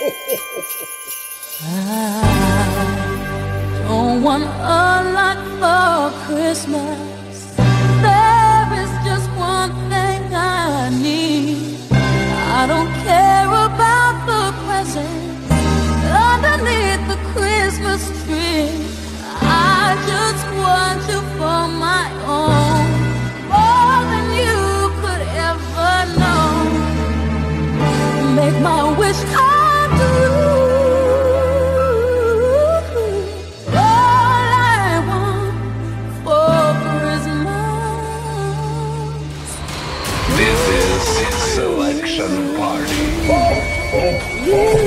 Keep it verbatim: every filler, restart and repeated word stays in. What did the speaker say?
Don't want a lot for Christmas. There is just one thing I need. I don't care about the presents underneath the Christmas tree. I just want you for my own, more than you could ever know. Make my wish come true. This is Selection Party.